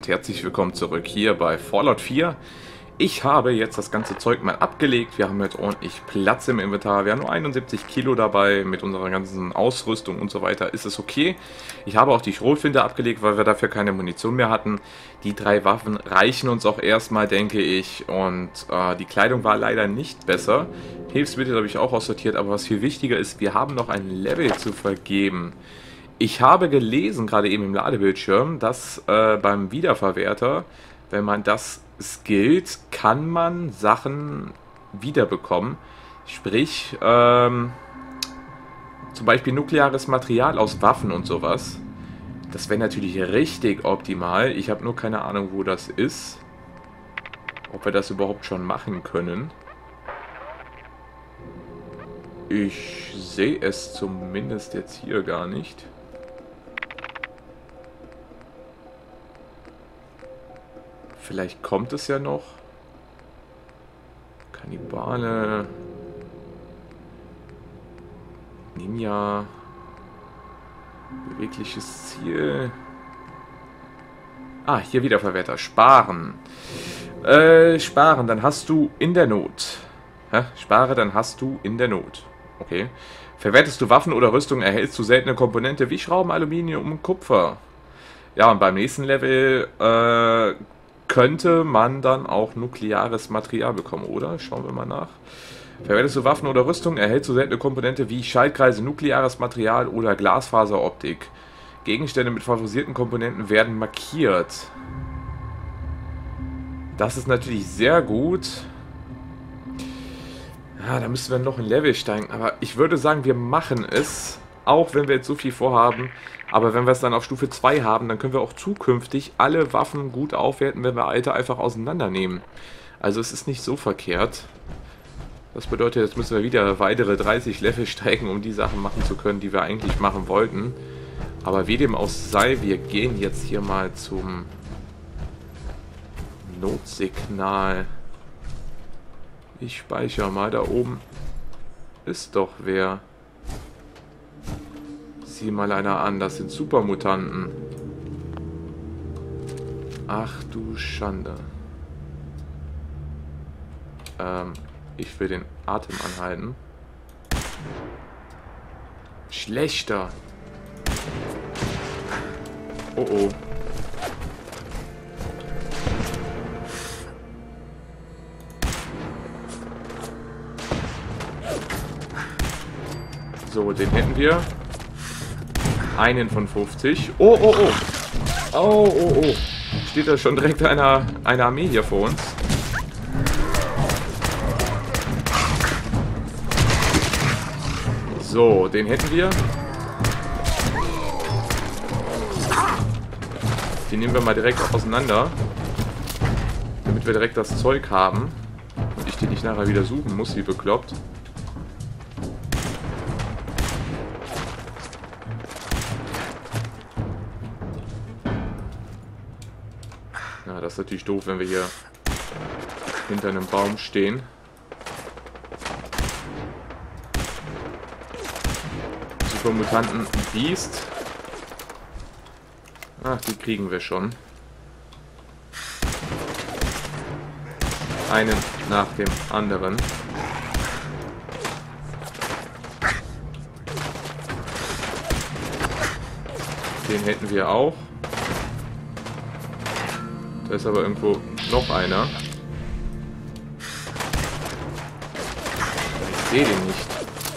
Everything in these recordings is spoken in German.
und herzlich willkommen zurück hier bei Fallout 4. Ich habe jetzt das ganze Zeug mal abgelegt. Wir haben jetzt ordentlich Platz im Inventar. Wir haben nur 71 Kilo dabei. Mit unserer ganzen Ausrüstung und so weiter ist es okay. Ich habe auch die Schrotflinte abgelegt, weil wir dafür keine Munition mehr hatten. Die 3 Waffen reichen uns auch erstmal, denke ich. Und die Kleidung war leider nicht besser. Hilfsmittel habe ich auch aussortiert. Aber was viel wichtiger ist, wir haben noch ein Level zu vergeben. Ich habe gelesen, gerade eben im Ladebildschirm, dass beim Wiederverwerter, wenn man das skillt, kann man Sachen wiederbekommen. Sprich, zum Beispiel nukleares Material aus Waffen und sowas. Das wäre natürlich richtig optimal. Ich habe nur keine Ahnung, wo das ist. Ob wir das überhaupt schon machen können. Ich sehe es zumindest jetzt hier gar nicht. Vielleicht kommt es ja noch. Kannibale. Ninja. Bewegliches Ziel. Ah, hier Wiederverwerter. Sparen. Sparen, dann hast du in der Not. Spare, dann hast du in der Not. Okay. Verwertest du Waffen oder Rüstung, erhältst du seltene Komponente wie Schrauben, Aluminium und Kupfer. Ja, und beim nächsten Level, könnte man dann auch nukleares Material bekommen, oder? Schauen wir mal nach. Verwendest du Waffen oder Rüstung, erhältst du seltene Komponente wie Schaltkreise, nukleares Material oder Glasfaseroptik. Gegenstände mit favorisierten Komponenten werden markiert. Das ist natürlich sehr gut. Ja, da müssen wir noch ein Level steigen, aber ich würde sagen, wir machen es, auch wenn wir jetzt so viel vorhaben. Aber wenn wir es dann auf Stufe 2 haben, dann können wir auch zukünftig alle Waffen gut aufwerten, wenn wir alte einfach auseinandernehmen. Also es ist nicht so verkehrt. Das bedeutet, jetzt müssen wir wieder weitere 30 Level steigen, um die Sachen machen zu können, die wir eigentlich machen wollten. Aber wie dem auch sei, wir gehen jetzt hier mal zum Notsignal. Ich speichere mal, da oben ist doch wer. Sieh mal einer an, das sind Supermutanten. Ach du Schande. Ich will den Atem anhalten. Schlechter. Oh oh. So, den hätten wir. Einen von 50. Oh, oh, oh. Oh, oh, oh. Steht da schon direkt eine Armee hier vor uns. So, den hätten wir. Den nehmen wir mal direkt auseinander. Damit wir direkt das Zeug haben. Und ich den nicht nachher wieder suchen muss, wie bekloppt. Ja, das ist natürlich doof, wenn wir hier hinter einem Baum stehen. Supermutanten Beast. Ach, die kriegen wir schon. Einen nach dem anderen. Den hätten wir auch. Da ist aber irgendwo noch einer. Ich sehe den nicht.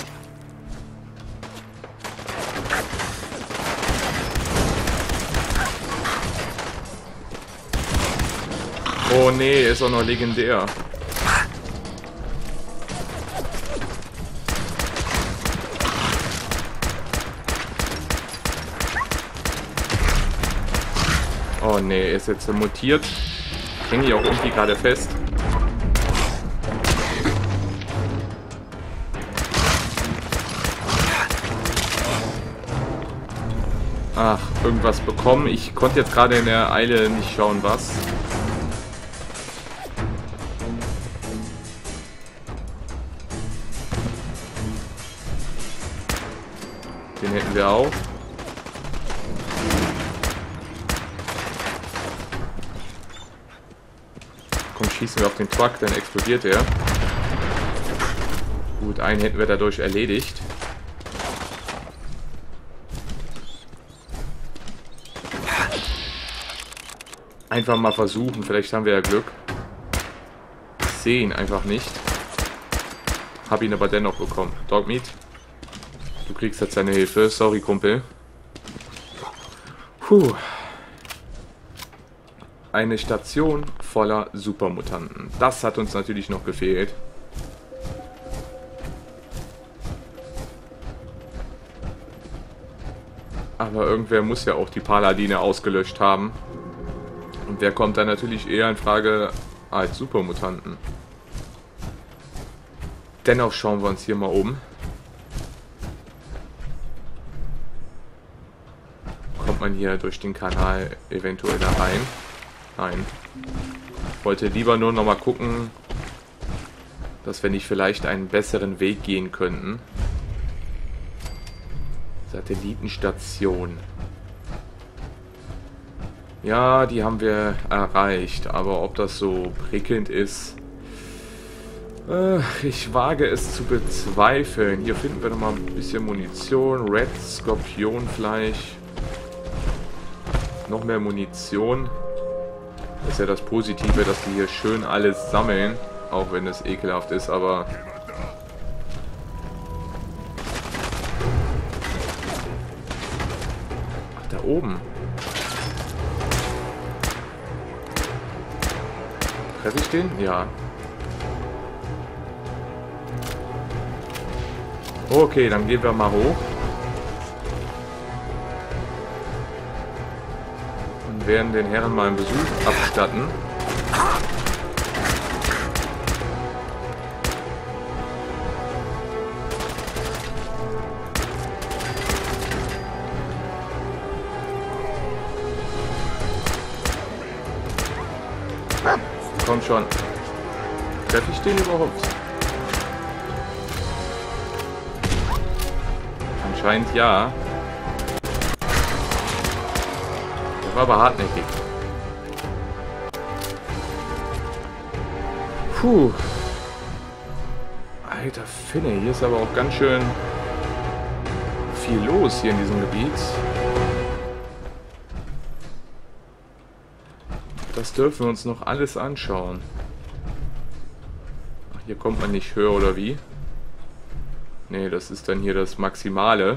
Oh nee, ist auch noch legendär. Oh nee, ist jetzt mutiert. Hänge ich auch irgendwie gerade fest. Ach, irgendwas bekommen. Ich konnte jetzt gerade in der Eile nicht schauen, was. Den hätten wir auch. Komm, schießen wir auf den Truck, dann explodiert er. Gut, einen hätten wir dadurch erledigt. Einfach mal versuchen, vielleicht haben wir ja Glück. Ich sehe ihn einfach nicht. Hab ihn aber dennoch bekommen. Dogmeat, du kriegst jetzt seine Hilfe. Sorry, Kumpel. Puh. Eine Station voller Supermutanten. Das hat uns natürlich noch gefehlt. Aber irgendwer muss ja auch die Paladine ausgelöscht haben. Und der kommt dann natürlich eher in Frage als Supermutanten. Dennoch schauen wir uns hier mal um. Kommt man hier durch den Kanal eventuell da rein? Nein. Ich wollte lieber nur noch mal gucken, dass wir nicht vielleicht einen besseren Weg gehen könnten. Satellitenstation. Ja, die haben wir erreicht, aber ob das so prickelnd ist, ich wage es zu bezweifeln. Hier finden wir noch mal ein bisschen Munition, Red Skorpionfleisch, noch mehr Munition. Das ist ja das Positive, dass die hier schön alles sammeln, auch wenn es ekelhaft ist, aber ach, da oben. Treffe ich den? Ja. Okay, dann gehen wir mal hoch. Und werden den Herren mal einen Besuch abstatten. Komm schon. Treffe ich den überhaupt? Anscheinend ja. Der war aber hartnäckig. Puh. Alter Finne, hier ist aber auch ganz schön viel los hier in diesem Gebiet. Das dürfen wir uns noch alles anschauen. Ach, hier kommt man nicht höher, oder wie? Ne, das ist dann hier das Maximale.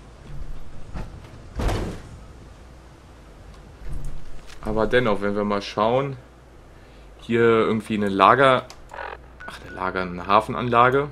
Aber dennoch, wenn wir mal schauen, hier irgendwie eine Lager... Ach, eine Hafenanlage.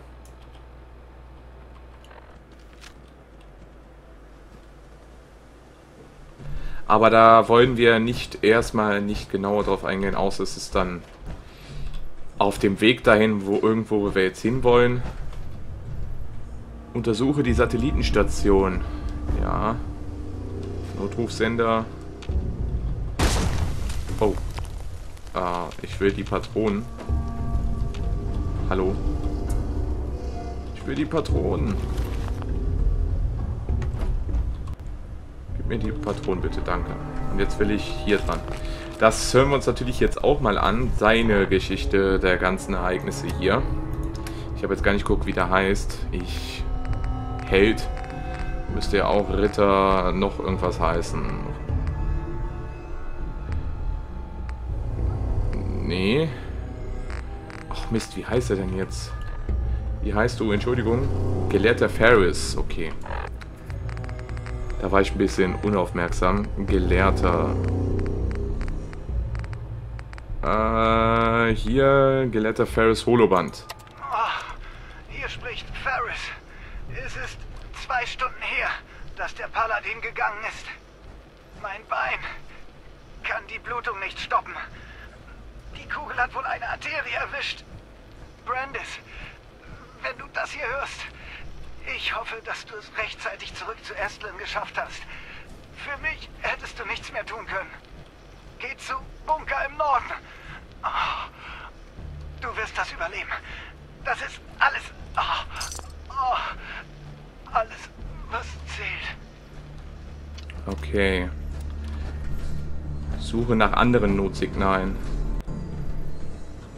Aber da wollen wir erstmal nicht genauer drauf eingehen, außer es ist dann auf dem Weg dahin, wo wir jetzt hinwollen. Untersuche die Satellitenstation. Ja. Notrufsender. Oh. Ich will die Patronen. Hallo. Ich will die Patronen. Mir die Patronen bitte, danke. Und jetzt will ich hier dran. Das hören wir uns natürlich jetzt auch mal an. Seine Geschichte der ganzen Ereignisse hier. Ich habe jetzt gar nicht geguckt, wie der heißt. Held. Müsste ja auch Ritter noch irgendwas heißen. Nee. Ach Mist, wie heißt er denn jetzt? Wie heißt du? Entschuldigung. Gelehrter Ferris. Okay. Da war ich ein bisschen unaufmerksam. Gelehrter. Hier Gelehrter Ferris Holoband. Oh, hier spricht Ferris. Es ist 2 Stunden her, dass der Paladin gegangen ist. Mein Bein kann die Blutung nicht stoppen. Die Kugel hat wohl eine Arterie erwischt. Brandis, wenn du das hier hörst... Ich hoffe, dass du es rechtzeitig zurück zu Estlin geschafft hast. Für mich hättest du nichts mehr tun können. Geh zu Bunker im Norden. Oh, du wirst das überleben. Das ist alles... alles, was zählt. Okay. Suche nach anderen Notsignalen.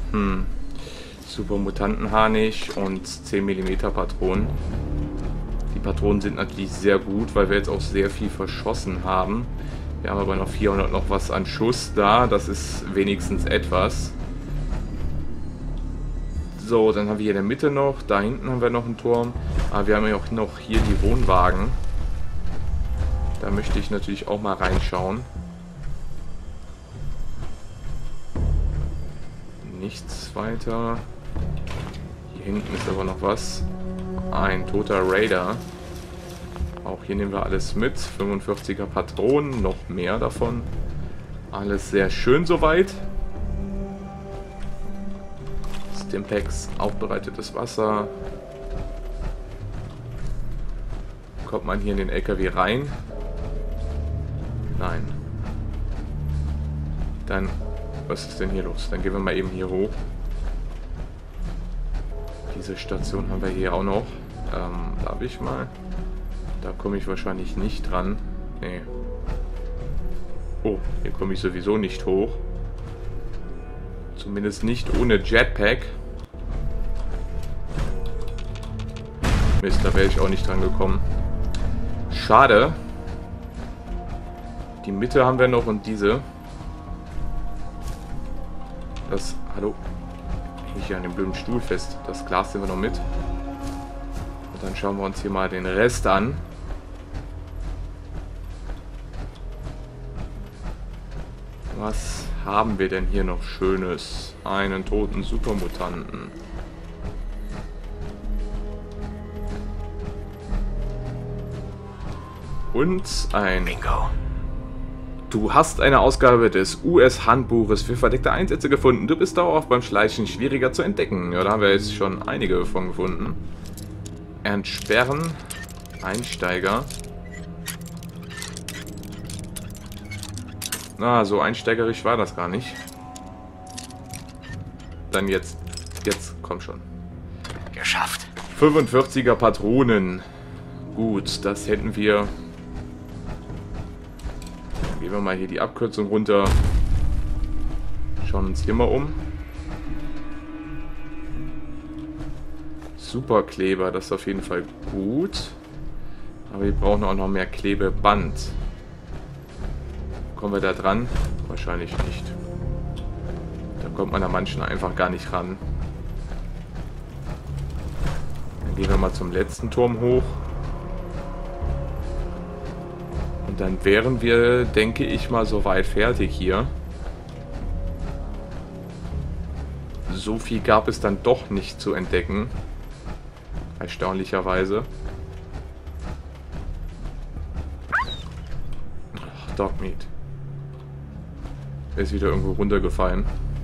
Super Mutantenharnisch und 10 mm Patronen. Die Patronen sind natürlich sehr gut, weil wir jetzt auch sehr viel verschossen haben. Wir haben aber noch 400 noch was an Schuss da. Das ist wenigstens etwas. So, dann haben wir hier in der Mitte noch. Da hinten haben wir noch einen Turm. Aber wir haben ja auch noch hier die Wohnwagen. Da möchte ich natürlich auch mal reinschauen. Nichts weiter. Hier hinten ist aber noch was. Ein toter Raider. Auch hier nehmen wir alles mit. 45er Patronen, noch mehr davon. Alles sehr schön soweit. Stimpaks, aufbereitetes Wasser. Kommt man hier in den LKW rein? Nein. Dann, was ist denn hier los? Dann gehen wir mal eben hier hoch. Diese Station haben wir hier auch noch. Darf ich mal? Da komme ich wahrscheinlich nicht dran. Nee. Oh, hier komme ich sowieso nicht hoch. Zumindest nicht ohne Jetpack. Mist, da wäre ich auch nicht dran gekommen. Schade. Die Mitte haben wir noch und diese. Das, hallo. Hänge ich hier an dem blöden Stuhl fest. Das Glas nehmen wir noch mit. Und dann schauen wir uns hier mal den Rest an. Was haben wir denn hier noch Schönes? Einen toten Supermutanten. Und ein... Bingo. Du hast eine Ausgabe des US-Handbuches für verdeckte Einsätze gefunden. Du bist dauerhaft beim Schleichen schwieriger zu entdecken. Ja, da haben wir jetzt schon einige von gefunden. Entsperren. Einsteiger. Na, so einsteigerisch war das gar nicht. Dann jetzt. Jetzt, komm schon. Geschafft. 45er Patronen. Gut, das hätten wir. Dann gehen wir mal hier die Abkürzung runter. Schauen uns hier mal um. Superkleber, das ist auf jeden Fall gut. Aber wir brauchen auch noch mehr Klebeband. Kommen wir da dran? Wahrscheinlich nicht. Da kommt man an manchen einfach gar nicht ran. Dann gehen wir mal zum letzten Turm hoch. Und dann wären wir, denke ich mal, soweit fertig hier. So viel gab es dann doch nicht zu entdecken. Erstaunlicherweise. Ach, Dogmeat. Er ist wieder irgendwo runtergefallen.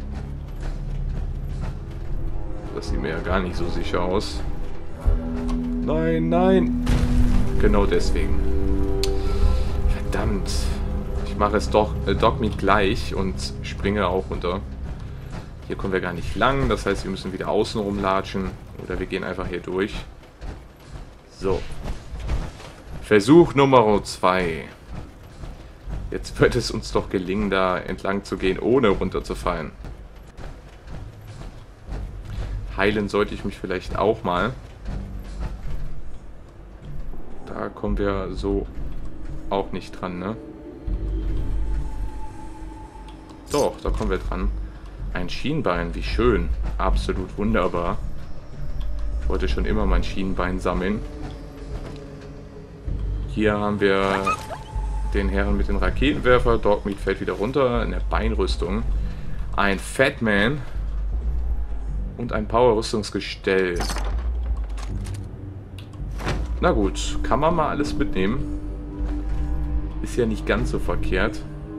Das sieht mir ja gar nicht so sicher aus. Nein, nein. Genau deswegen. Verdammt. Ich mache es doch Dogmeat gleich und springe auch runter. Hier kommen wir gar nicht lang. Das heißt, wir müssen wieder außen rumlatschen. Oder wir gehen einfach hier durch. So. Versuch Nummer 2. Jetzt wird es uns doch gelingen, da entlang zu gehen, ohne runterzufallen. Heilen sollte ich mich vielleicht auch mal. Da kommen wir so auch nicht dran, ne? Doch, da kommen wir dran. Ein Schienbein, wie schön. Absolut wunderbar. Ich wollte schon immer mein Schienbein sammeln. Hier haben wir den Herren mit den Raketenwerfer. Dogmeat fällt wieder runter. Eine Beinrüstung. Ein Fatman. Und ein Power-Rüstungsgestell. Na gut, kann man mal alles mitnehmen. Ist ja nicht ganz so verkehrt.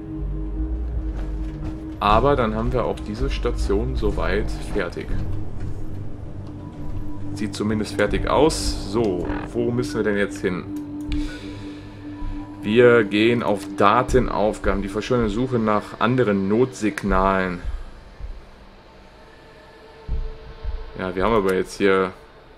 Aber dann haben wir auch diese Station soweit fertig. Sieht zumindest fertig aus. So, wo müssen wir denn jetzt hin? Wir gehen auf Datenaufgaben. Die verschwollene Suche nach anderen Notsignalen. Ja, wir haben aber jetzt hier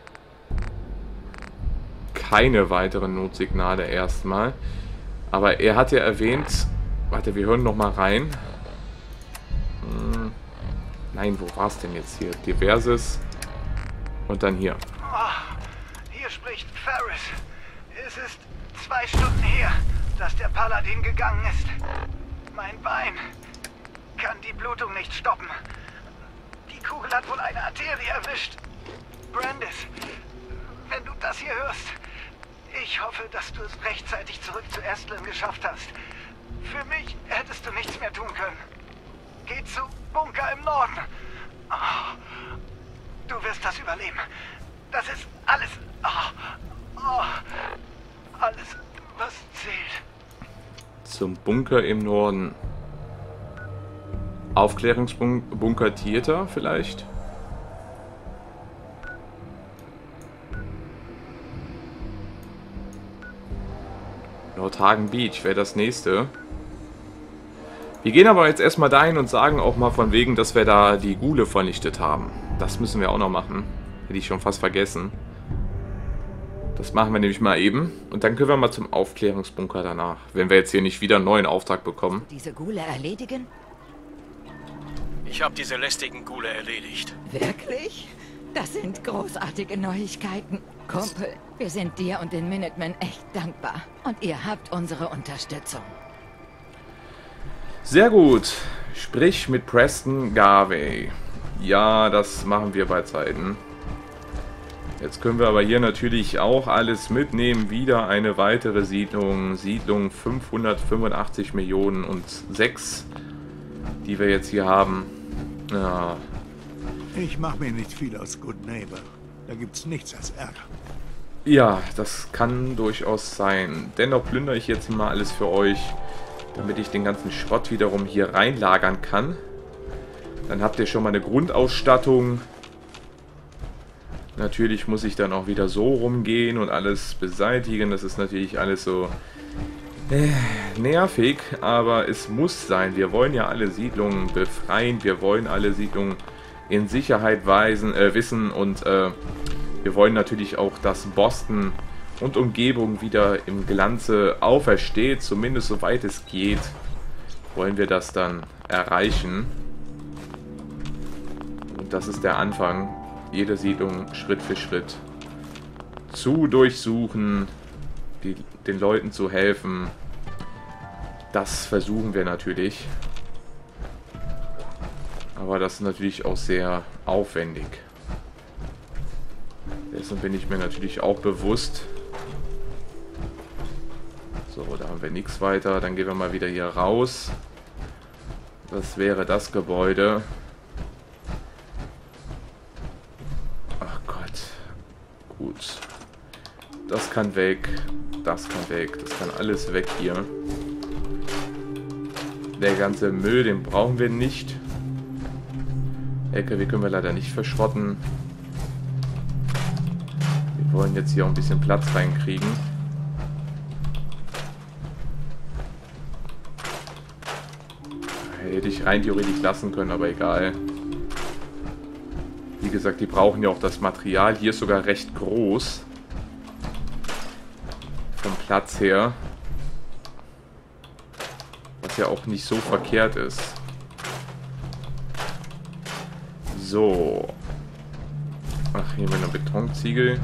keine weiteren Notsignale erstmal. Aber er hat ja erwähnt... Warte, wir hören noch mal rein. Nein, wo war es denn jetzt hier? Diverses. Und dann hier. Oh, hier spricht Ferris. Es ist 2 Stunden her, dass der Paladin gegangen ist. Mein Bein kann die Blutung nicht stoppen. Die Kugel hat wohl eine Arterie erwischt. Brandis, wenn du das hier hörst, ich hoffe, dass du es rechtzeitig zurück zu Estlin geschafft hast. Für mich hättest du nichts mehr tun können. Geh zu Bunker im Norden. Oh, du wirst das überleben. Das ist alles... alles, was zählt. Zum Bunker im Norden. Aufklärungsbunker Theater vielleicht? Nordhagen Beach wäre das nächste. Wir gehen aber jetzt erstmal dahin und sagen auch mal von wegen, dass wir da die Ghule vernichtet haben. Das müssen wir auch noch machen. Hätte ich schon fast vergessen. Das machen wir nämlich mal eben. Und dann können wir mal zum Aufklärungsbunker danach. Wenn wir jetzt hier nicht wieder einen neuen Auftrag bekommen. Diese Ghule erledigen? Ich habe diese lästigen Ghule erledigt. Wirklich? Das sind großartige Neuigkeiten. Kumpel, wir sind dir und den Minutemen echt dankbar. Und ihr habt unsere Unterstützung. Sehr gut. Sprich mit Preston Garvey. Ja, das machen wir bei Zeiten. Jetzt können wir aber hier natürlich auch alles mitnehmen. Wieder eine weitere Siedlung. Siedlung 585 Millionen und 6, die wir jetzt hier haben. Ja. Ich mache mir nicht viel aus Good Neighbor. Da gibt's nichts als Ärger. Ja, das kann durchaus sein. Dennoch plündere ich jetzt mal alles für euch, damit ich den ganzen Schrott wiederum hier reinlagern kann. Dann habt ihr schon mal eine Grundausstattung. Natürlich muss ich dann auch wieder so rumgehen und alles beseitigen. Das ist natürlich alles so nervig, aber es muss sein. Wir wollen ja alle Siedlungen befreien. Wir wollen alle Siedlungen in Sicherheit wissen und wir wollen natürlich auch, dass Boston und Umgebung wieder im Glanze aufersteht. Zumindest soweit es geht, wollen wir das dann erreichen. Und das ist der Anfang. Jede Siedlung Schritt für Schritt zu durchsuchen, den Leuten zu helfen. Das versuchen wir natürlich. Aber das ist natürlich auch sehr aufwendig. Dessen bin ich mir natürlich auch bewusst. So, da haben wir nichts weiter. Dann gehen wir mal wieder hier raus. Das wäre das Gebäude. Ach Gott. Gut. Das kann weg. Das kann weg. Das kann alles weg hier. Der ganze Müll, den brauchen wir nicht. LKW können wir leider nicht verschrotten. Wir wollen jetzt hier auch ein bisschen Platz reinkriegen. Hätte ich rein theoretisch lassen können, aber egal. Wie gesagt, die brauchen ja auch das Material. Hier ist sogar recht groß. Vom Platz her. Was ja auch nicht so verkehrt ist. So. Ach, hier haben wir noch Betonziegel.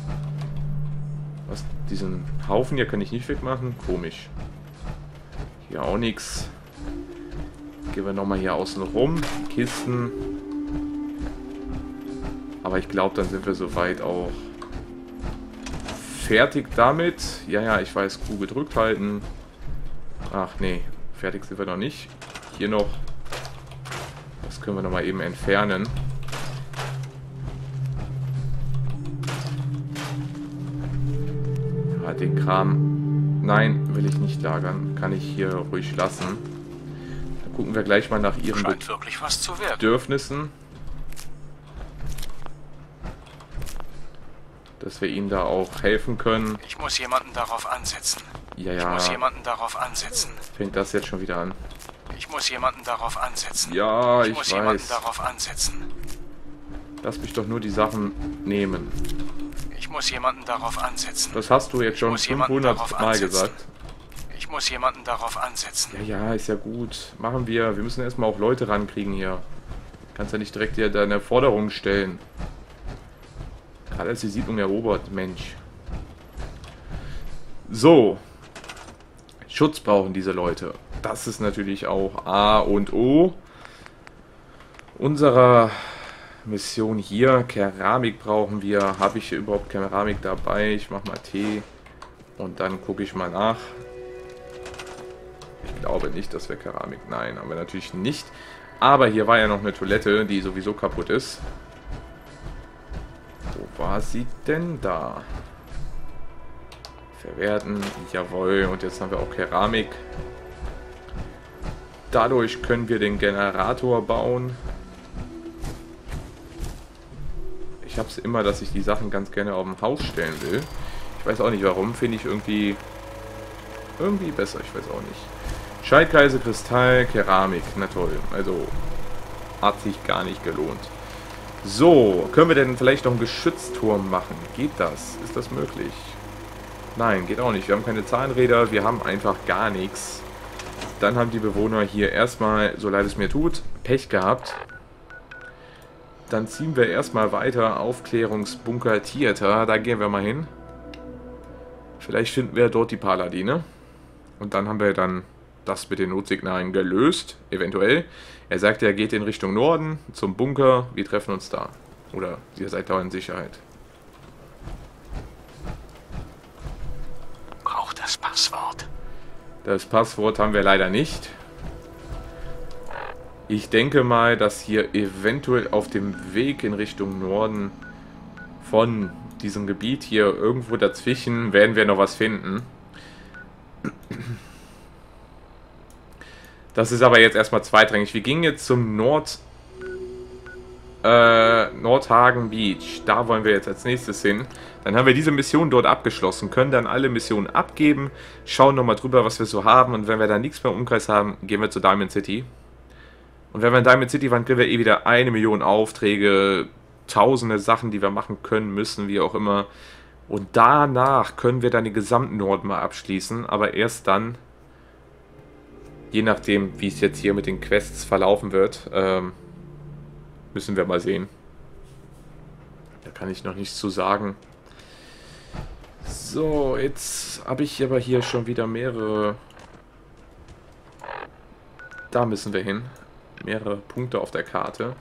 Was? Diesen Haufen hier kann ich nicht wegmachen? Komisch. Hier auch nichts. Gehen wir nochmal hier außen rum. Kisten. Aber ich glaube, dann sind wir soweit auch fertig damit. Ja, ja, ich weiß, Q gedrückt halten. Ach nee, fertig sind wir noch nicht. Hier noch. Das können wir nochmal eben entfernen. Ja, den Kram. Nein, will ich nicht lagern. Kann ich hier ruhig lassen. Dann gucken wir gleich mal nach ihren Scheint wirklich was zu werden. Bedürfnissen. Dass wir ihnen da auch helfen können. Ich muss jemanden darauf ansetzen. Ja, Ich ja. muss jemanden darauf ansetzen. Fängt das jetzt schon wieder an. Ich muss jemanden darauf ansetzen. Ja, ich muss jemanden weiß. darauf ansetzen. Lass mich doch nur die Sachen nehmen. Ich muss jemanden darauf ansetzen. Das hast du jetzt schon muss jemanden 500 darauf Mal ansetzen. gesagt. Ich muss jemanden darauf ansetzen. Ja, ja, ist ja gut. Machen wir. Wir müssen erstmal auch Leute rankriegen hier. Kannst ja nicht direkt hier deine Forderung stellen. Gerade als die Siedlung erobert, Mensch. So. Schutz brauchen diese Leute. Das ist natürlich auch A und O unserer Mission hier. Keramik brauchen wir. Habe ich hier überhaupt Keramik dabei? Ich mache mal Tee. Und dann gucke ich mal nach. Ich glaube nicht, dass wir Keramik... Nein, haben wir natürlich nicht. Aber hier war ja noch eine Toilette, die sowieso kaputt ist. Wo war sie denn da? Verwerten. Jawohl. Und jetzt haben wir auch Keramik. Dadurch können wir den Generator bauen. Ich habe es immer, dass ich die Sachen ganz gerne auf dem Haus stellen will. Ich weiß auch nicht warum. Finde ich irgendwie besser. Ich weiß auch nicht. Schaltkreise, Kristall, Keramik. Na toll. Also hat sich gar nicht gelohnt. So, können wir denn vielleicht noch einen Geschützturm machen? Geht das? Ist das möglich? Nein, geht auch nicht. Wir haben keine Zahnräder. Wir haben einfach gar nichts. Dann haben die Bewohner hier erstmal, so leid es mir tut, Pech gehabt. Dann ziehen wir erstmal weiter. Aufklärungsbunker Theater. Da gehen wir mal hin. Vielleicht finden wir dort die Paladine. Und dann haben wir dann das mit den Notsignalen gelöst. Eventuell. Er sagte, er geht in Richtung Norden zum Bunker. Wir treffen uns da. Oder ihr seid da in Sicherheit. Braucht das Passwort. Das Passwort haben wir leider nicht. Ich denke mal, dass hier eventuell auf dem Weg in Richtung Norden von diesem Gebiet hier irgendwo dazwischen werden wir noch was finden. Das ist aber jetzt erstmal zweitrangig. Wir gingen jetzt zum Nordhagen Beach. Da wollen wir jetzt als nächstes hin. Dann haben wir diese Mission dort abgeschlossen, können dann alle Missionen abgeben, schauen nochmal drüber, was wir so haben, und wenn wir dann nichts mehr im Umkreis haben, gehen wir zu Diamond City. Und wenn wir in Diamond City waren, kriegen wir eh wieder 1 Million Aufträge, tausende Sachen, die wir machen können, müssen, wie auch immer. Und danach können wir dann den gesamten Norden mal abschließen, aber erst dann, je nachdem, wie es jetzt hier mit den Quests verlaufen wird, müssen wir mal sehen. Da kann ich noch nichts zu sagen. So, jetzt habe ich aber hier schon wieder mehrere... Da müssen wir hin. Mehrere Punkte auf der Karte.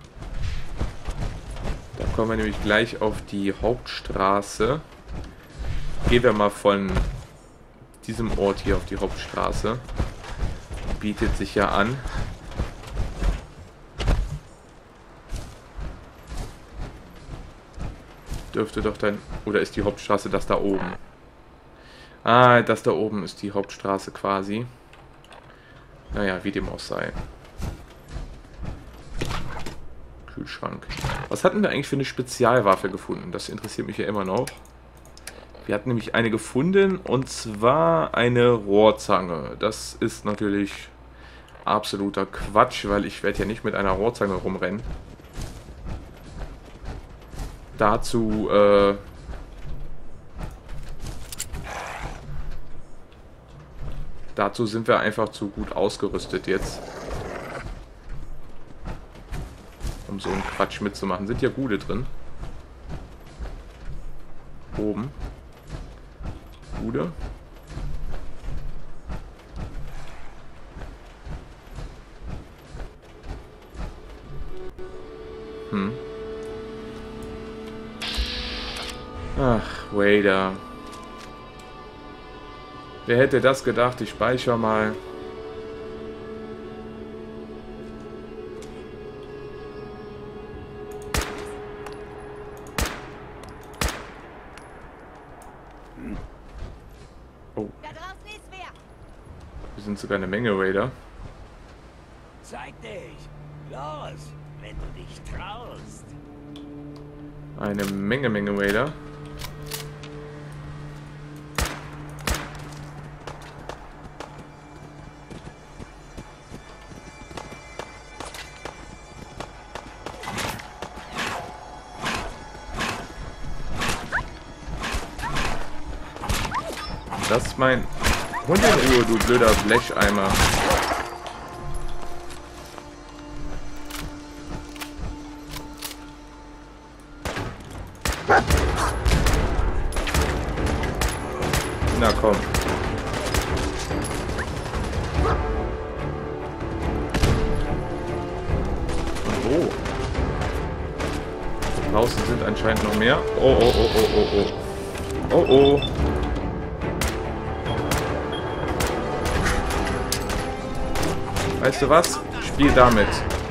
Da kommen wir nämlich gleich auf die Hauptstraße. Gehen wir mal von diesem Ort hier auf die Hauptstraße. Bietet sich ja an. Dürfte doch dann... Oder ist die Hauptstraße das da oben? Ah, das da oben ist die Hauptstraße quasi. Naja, wie dem auch sei. Kühlschrank. Was hatten wir eigentlich für eine Spezialwaffe gefunden? Das interessiert mich ja immer noch. Wir hatten nämlich eine gefunden, und zwar eine Rohrzange. Das ist natürlich absoluter Quatsch, weil ich werde ja nicht mit einer Rohrzange rumrennen. Dazu sind wir einfach zu gut ausgerüstet jetzt, um so einen Quatsch mitzumachen. Sind ja Gude drin. Oben. Gude. Ach, Wader. Wer hätte das gedacht? Ich speichere mal. Oh. Da draußen ist wer. Wir sind sogar eine Menge Raider. Zeig dich! Los, wenn du dich traust! Eine Menge Raider. Das ist mein Hund in Ruhe, du blöder Blecheimer. Wo? Draußen sind anscheinend noch mehr. Oh, oh, oh, oh, oh, oh. Oh, oh. Weißt du was? Spiel damit.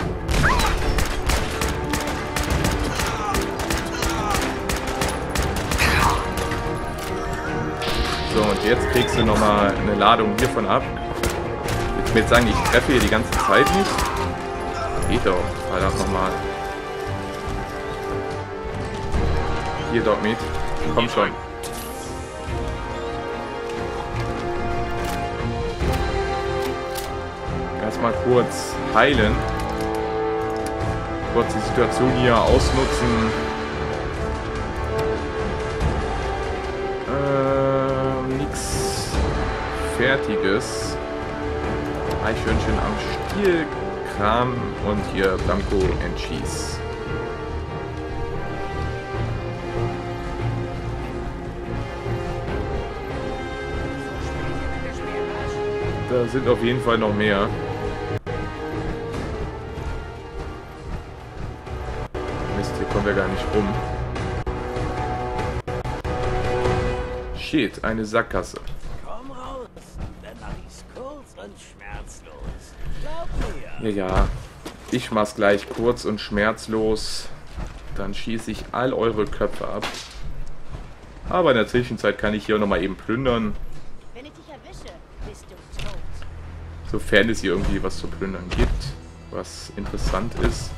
So, und jetzt kriegst du nochmal eine Ladung hiervon ab. Ich will jetzt sagen, ich treffe hier die ganze Zeit nicht. Geht doch. Verdammt nochmal. Hier, Dogmeat. Komm schon. Erstmal kurz heilen. Kurz die Situation hier ausnutzen. Nichts Fertiges. Eichhörnchen am Stielkram und hier Blanco and Cheese. Da sind auf jeden Fall noch mehr. Mist, hier kommen wir gar nicht rum. Shit, eine Sackgasse. Komm raus, dann mach ich's kurz und schmerzlos. Glaub mir. Ja, ich mach's gleich kurz und schmerzlos. Dann schieße ich all eure Köpfe ab. Aber in der Zwischenzeit kann ich hier nochmal eben plündern. Wenn ich dich erwische, bist du tot. Sofern es hier irgendwie was zu plündern gibt, was interessant ist.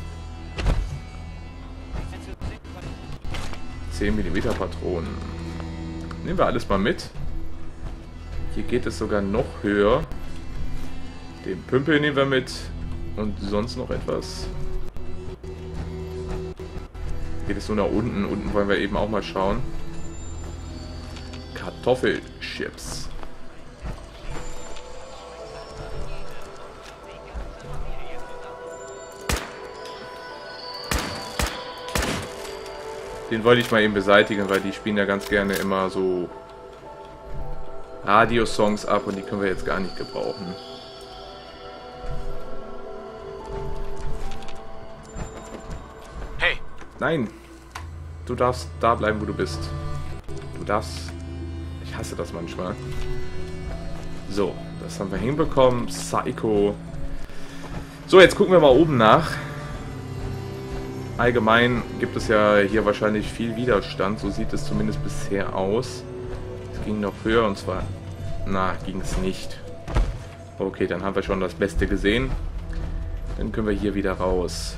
10 mm Patronen. Nehmen wir alles mal mit. Hier geht es sogar noch höher. Den Pümpel nehmen wir mit. Und sonst noch etwas. Geht es nur nach unten. Unten wollen wir eben auch mal schauen. Kartoffelchips. Den wollte ich mal eben beseitigen, weil die spielen ja ganz gerne immer so Radiosongs ab und die können wir jetzt gar nicht gebrauchen. Hey! Nein! Du darfst da bleiben, wo du bist. Du darfst... Ich hasse das manchmal. So, das haben wir hinbekommen. Psycho. So, jetzt gucken wir mal oben nach. Allgemein gibt es ja hier wahrscheinlich viel Widerstand, so sieht es zumindest bisher aus. Es ging noch höher und zwar... Na, ging es nicht. Okay, dann haben wir schon das Beste gesehen. Dann können wir hier wieder raus.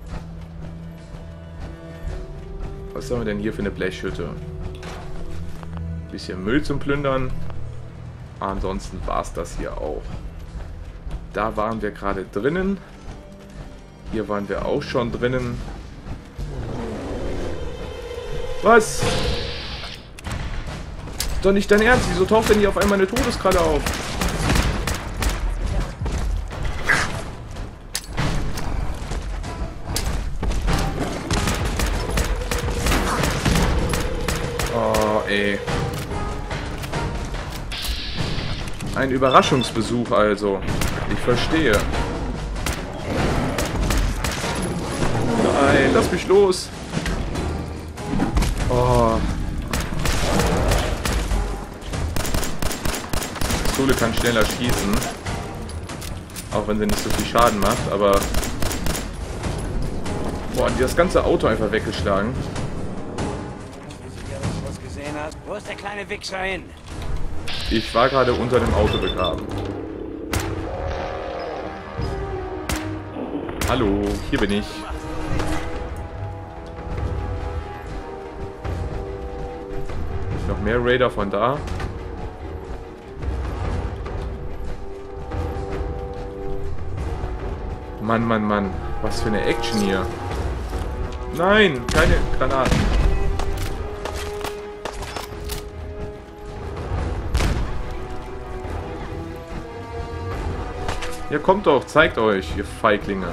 Was haben wir denn hier für eine Blechhütte? Bisschen Müll zum Plündern. Ansonsten war es das hier auch. Da waren wir gerade drinnen. Hier waren wir auch schon drinnen. Was? Doch nicht dein Ernst, wieso taucht denn hier auf einmal eine Todeskralle auf? Oh, ey. Ein Überraschungsbesuch also. Ich verstehe. Nein, lass mich los. Oh. Die Pistole kann schneller schießen. Auch wenn sie nicht so viel Schaden macht, aber... Boah, die das ganze Auto einfach weggeschlagen. Wo ist der kleine Wichser hin? Ich war gerade unter dem Auto begraben. Hallo, hier bin ich. Noch mehr Raider von da. Mann, Mann, Mann. Was für eine Action hier. Nein, keine Granaten. Ja, kommt doch, zeigt euch, ihr Feiglinge.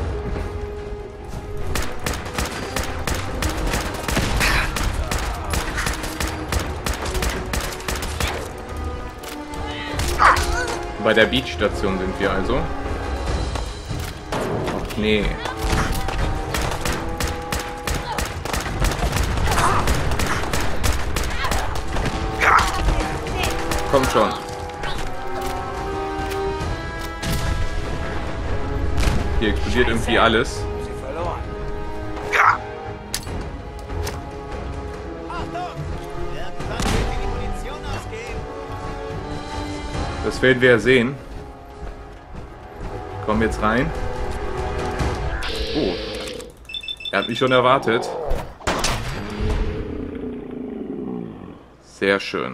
Bei der Beachstation sind wir also. Ach nee. Komm schon. Hier explodiert irgendwie alles. Sie verloren. Achtung! Irgendwann wird die Munition ausgehen. Das werden wir ja sehen. Komm jetzt rein. Oh. Er hat mich schon erwartet. Sehr schön.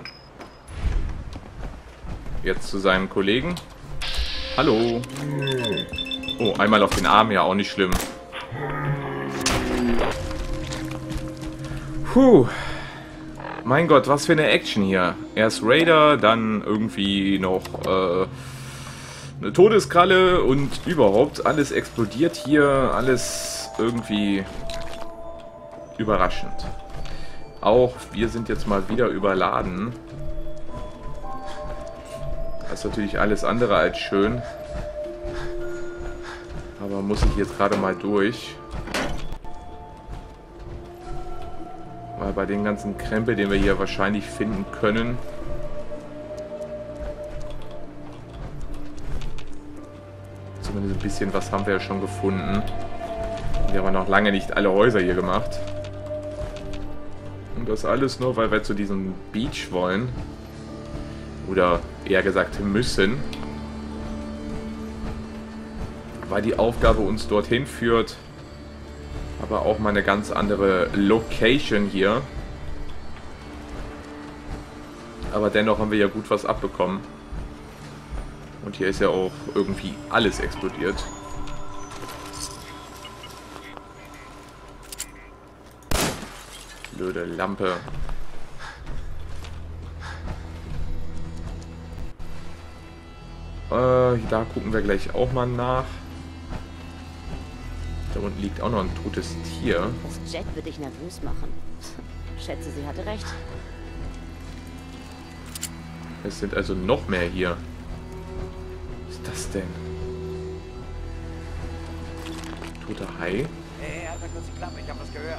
Jetzt zu seinem Kollegen. Hallo. Oh, einmal auf den Arm, ja, auch nicht schlimm. Puh. Mein Gott, was für eine Action hier. Erst Raider, dann irgendwie noch eine Todeskralle und überhaupt alles explodiert hier. Alles irgendwie überraschend. Auch wir sind jetzt mal wieder überladen. Das ist natürlich alles andere als schön. Aber muss ich jetzt gerade mal durch. Weil bei den ganzen Krempel, den wir hier wahrscheinlich finden können, zumindest ein bisschen was haben wir ja schon gefunden. Wir haben noch lange nicht alle Häuser hier gemacht. Und das alles nur, weil wir zu diesem Beach wollen. Oder eher gesagt müssen. Weil die Aufgabe uns dorthin führt. Aber auch mal eine ganz andere Location hier. Aber dennoch haben wir ja gut was abbekommen. Und hier ist ja auch irgendwie alles explodiert. Blöde Lampe. Da gucken wir gleich auch mal nach. Da unten liegt auch noch ein totes Tier. Das Jet wird dich nervös machen. Schätze, sie hatte recht. Es sind also noch mehr hier. Was ist das denn? Toter Hai? Hey, halt mal kurz die Klappe, ich hab was gehört.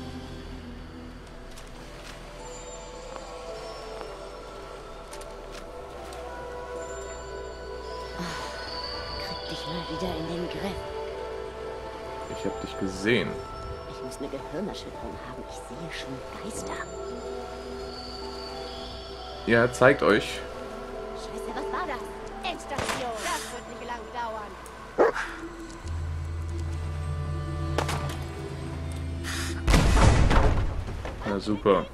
Krieg dich mal wieder in den Griff. Ich habe dich gesehen. Ich muss eine Gehirnerschütterung haben. Ich sehe schon Geister. Ja, zeigt euch. Scheiße, was war das? Endstation. Das wird nicht lang dauern. Na super.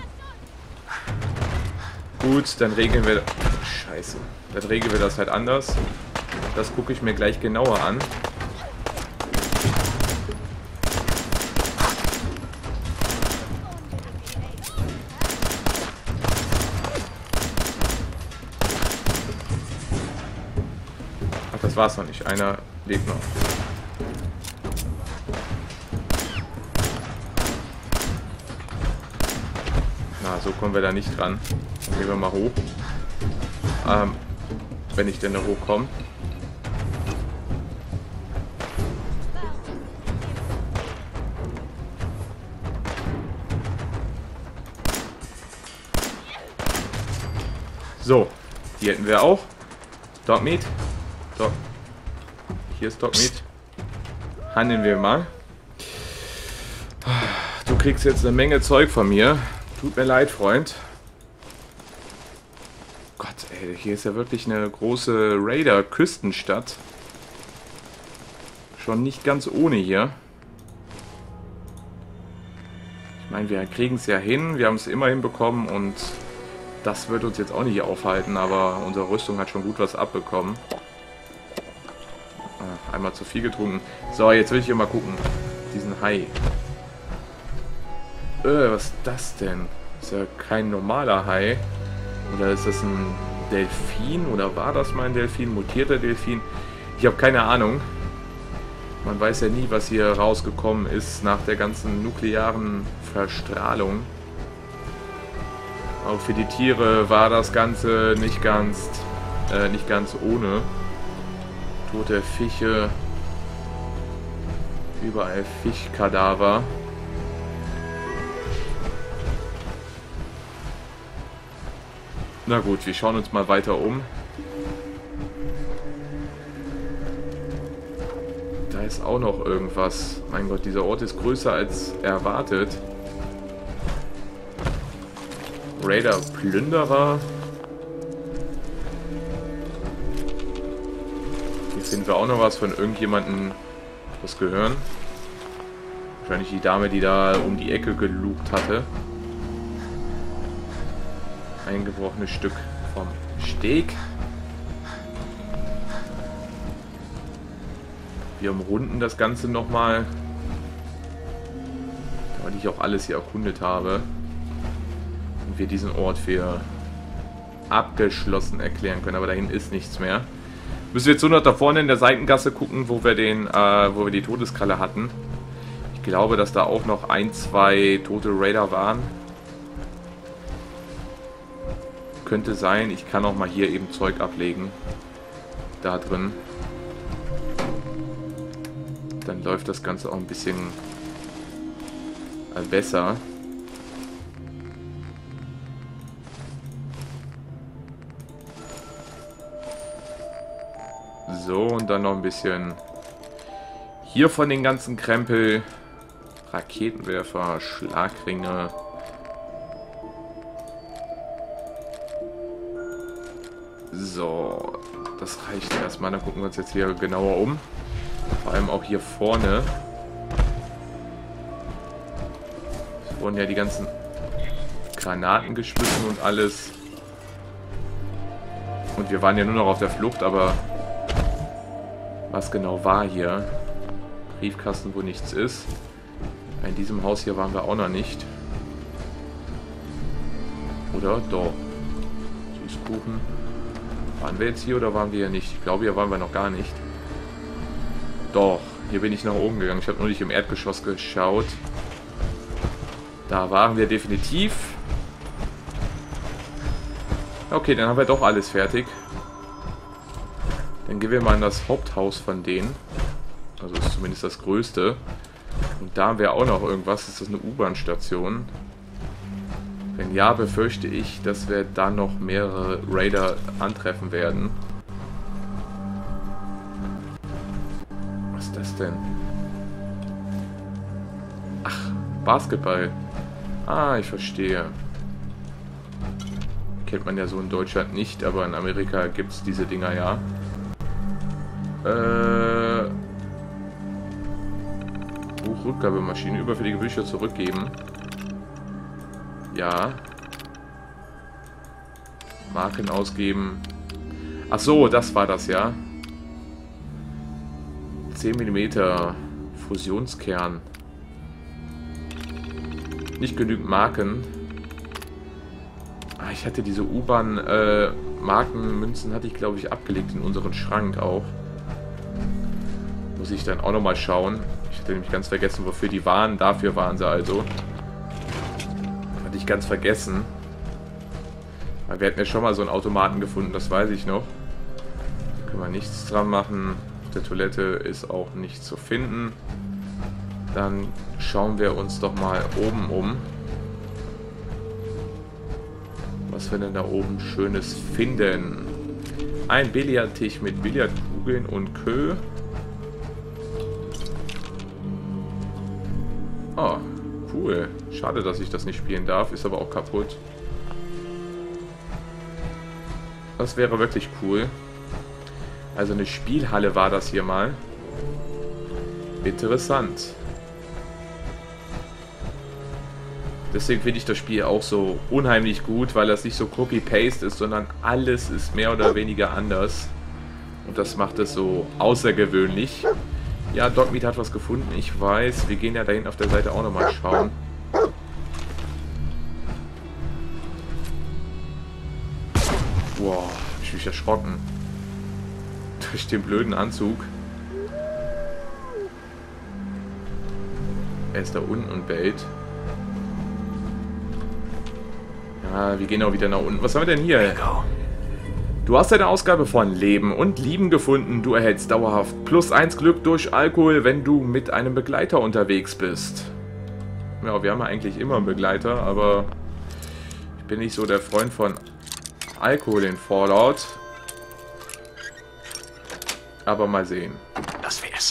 Gut, dann regeln wir... Scheiße. Dann regeln wir das halt anders. Das gucke ich mir gleich genauer an. Ach, das war's noch nicht. Einer lebt noch. Na, so kommen wir da nicht dran. Gehen wir mal hoch. Wenn ich denn da hochkomme. So, die hätten wir auch. Dogmeat. Hier ist Dogmeat. Handeln wir mal. Du kriegst jetzt eine Menge Zeug von mir. Tut mir leid, Freund. Gott, ey, hier ist ja wirklich eine große Raider-Küstenstadt. Schon nicht ganz ohne hier. Ich meine, wir kriegen es ja hin. Wir haben es immer hinbekommen und das wird uns jetzt auch nicht aufhalten, aber unsere Rüstung hat schon gut was abbekommen. Einmal zu viel getrunken. So, jetzt will ich hier mal gucken. Diesen Hai. Was ist das denn? Ist ja kein normaler Hai. Oder ist das ein Delfin? Oder war das mal ein Delfin? Mutierter Delfin? Ich habe keine Ahnung. Man weiß ja nie, was hier rausgekommen ist nach der ganzen nuklearen Verstrahlung. Auch für die Tiere war das Ganze nicht ganz ohne. Tote Fische. Überall Fischkadaver. Na gut, wir schauen uns mal weiter um. Da ist auch noch irgendwas. Mein Gott, dieser Ort ist größer als erwartet. Raider Plünderer. Hier finden wir auch noch was von irgendjemandem, was gehören. Wahrscheinlich die Dame, die da um die Ecke gelugt hatte. Eingebrochenes Stück vom Steg. Wir umrunden das Ganze nochmal. Weil ich auch alles hier erkundet habe. Und wir diesen Ort für abgeschlossen erklären können. Aber dahin ist nichts mehr. Müssen wir jetzt nur noch da vorne in der Seitengasse gucken, wo wir die Todeskralle hatten. Ich glaube, dass da auch noch 1, 2 tote Raider waren. Könnte sein. Ich kann auch mal hier eben Zeug ablegen. Da drin. Dann läuft das Ganze auch ein bisschen besser. So, und dann noch ein bisschen hier von den ganzen Krempel. Raketenwerfer, Schlagringe. So, das reicht erstmal. Dann gucken wir uns jetzt hier genauer um. Vor allem auch hier vorne. Es wurden ja die ganzen Granaten geschmissen und alles. Und wir waren ja nur noch auf der Flucht, aber was genau war hier? Briefkasten, wo nichts ist. In diesem Haus hier waren wir auch noch nicht. Oder? Doch. Süßkuchen. Waren wir jetzt hier oder waren wir hier nicht? Ich glaube, hier waren wir noch gar nicht. Doch, hier bin ich nach oben gegangen. Ich habe nur nicht im Erdgeschoss geschaut. Da waren wir definitiv. Okay, dann haben wir doch alles fertig. Dann gehen wir mal in das Haupthaus von denen. Also ist zumindest das größte. Und da haben wir auch noch irgendwas. Ist das eine U-Bahn-Station? Wenn ja, befürchte ich, dass wir da noch mehrere Raider antreffen werden. Was ist das denn? Ach, Basketball. Ah, ich verstehe. Kennt man ja so in Deutschland nicht, aber in Amerika gibt es diese Dinger ja. Buchrückgabemaschine. Überfällige Bücher zurückgeben. Ja. Marken ausgeben. Ach so, das war das, ja. 10 mm Fusionskern. Nicht genügend Marken. Ah, ich hatte diese U-Bahn Markenmünzen hatte ich, glaube ich, abgelegt in unseren Schrank auch. Muss ich dann auch nochmal schauen. Ich hatte nämlich ganz vergessen, wofür die waren. Dafür waren sie also. Hatte ich ganz vergessen. Weil wir hatten ja schon mal so einen Automaten gefunden, das weiß ich noch. Da können wir nichts dran machen. Auf der Toilette ist auch nichts zu finden. Dann schauen wir uns doch mal oben um. Was wir denn da oben Schönes finden. Ein Billardtisch mit Billardkugeln und Kö. Oh, cool. Schade, dass ich das nicht spielen darf. Ist aber auch kaputt. Das wäre wirklich cool. Also eine Spielhalle war das hier mal. Interessant. Deswegen finde ich das Spiel auch so unheimlich gut, weil das nicht so Copy-Paste ist, sondern alles ist mehr oder weniger anders. Und das macht es so außergewöhnlich. Ja, Dogmeat hat was gefunden, ich weiß. Wir gehen ja da hinten auf der Seite auch nochmal schauen. Wow, hab ich mich erschrocken. Durch den blöden Anzug. Er ist da unten und bellt. Ja, wir gehen auch wieder nach unten. Was haben wir denn hier? Du hast eine Ausgabe von Leben und Lieben gefunden. Du erhältst dauerhaft +1 Glück durch Alkohol, wenn du mit einem Begleiter unterwegs bist. Ja, wir haben ja eigentlich immer einen Begleiter, aber ich bin nicht so der Freund von Alkohol in Fallout. Aber mal sehen. Das wär's.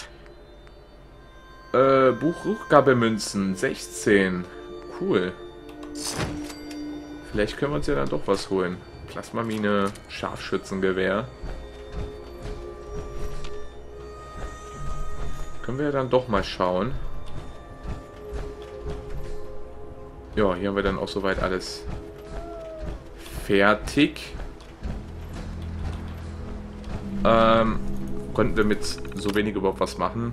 Buchrückgabemünzen, 16. Cool. Vielleicht können wir uns ja dann doch was holen. Plasmamine, Scharfschützengewehr. Können wir ja dann doch mal schauen. Ja, hier haben wir dann auch soweit alles fertig. Konnten wir mit so wenig überhaupt was machen?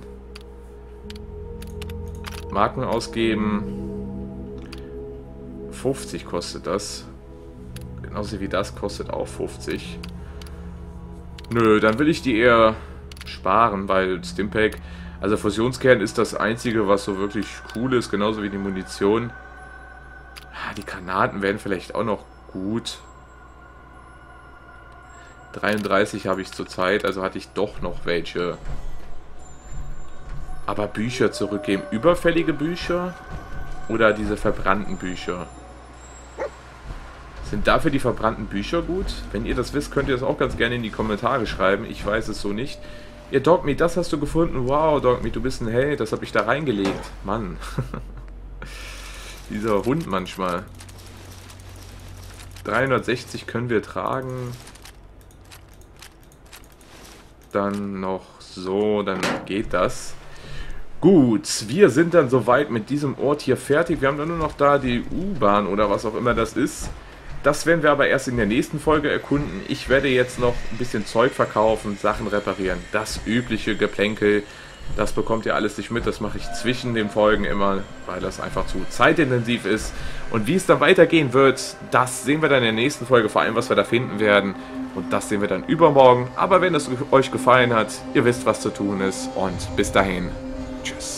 Marken ausgeben. 50 kostet das. Genauso wie das kostet auch 50. Nö, dann will ich die eher sparen, weil Stimpack, also Fusionskern ist das einzige, was so wirklich cool ist, genauso wie die Munition. Die Granaten wären vielleicht auch noch gut. 33 habe ich zurzeit, also hatte ich doch noch welche. Aber Bücher zurückgeben. Überfällige Bücher oder diese verbrannten Bücher? Sind dafür die verbrannten Bücher gut? Wenn ihr das wisst, könnt ihr das auch ganz gerne in die Kommentare schreiben. Ich weiß es so nicht. Ja, Dogmeat, das hast du gefunden. Wow, Dogmeat, du bist ein Held. Das habe ich da reingelegt. Mann. Dieser Hund manchmal. 360 können wir tragen. Dann noch so, dann geht das. Gut, wir sind dann soweit mit diesem Ort hier fertig. Wir haben dann nur noch da die U-Bahn oder was auch immer das ist. Das werden wir aber erst in der nächsten Folge erkunden. Ich werde jetzt noch ein bisschen Zeug verkaufen, Sachen reparieren. Das übliche Geplänkel, das bekommt ihr alles nicht mit. Das mache ich zwischen den Folgen immer, weil das einfach zu zeitintensiv ist. Und wie es dann weitergehen wird, das sehen wir dann in der nächsten Folge. Vor allem, was wir da finden werden. Und das sehen wir dann übermorgen. Aber wenn es euch gefallen hat, ihr wisst, was zu tun ist. Und bis dahin. Tschüss.